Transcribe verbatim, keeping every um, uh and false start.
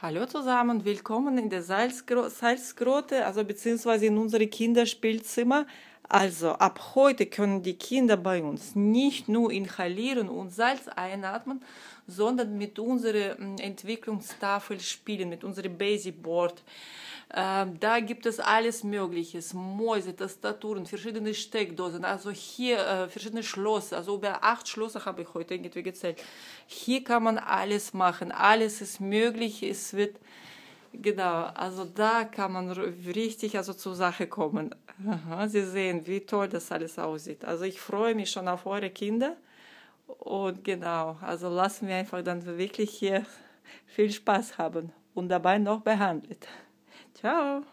Hallo zusammen, willkommen in der Salzgro Salzgrotte, also beziehungsweise in unserem Kinderspielzimmer. Also ab heute können die Kinder bei uns nicht nur inhalieren und Salz einatmen, sondern mit unserer Entwicklungstafel spielen, mit unserem Basic Board. Ähm, da gibt es alles Mögliche, Mäuse, Tastaturen, verschiedene Steckdosen, also hier äh, verschiedene Schlösser, also über acht Schlösser habe ich heute irgendwie gezählt. Hier kann man alles machen, alles ist möglich, es wird, genau, also da kann man richtig also zur Sache kommen. Aha, Sie sehen, wie toll das alles aussieht. Also ich freue mich schon auf eure Kinder und genau, also lassen wir einfach dann wirklich hier viel Spaß haben und dabei noch behandelt. Ciao!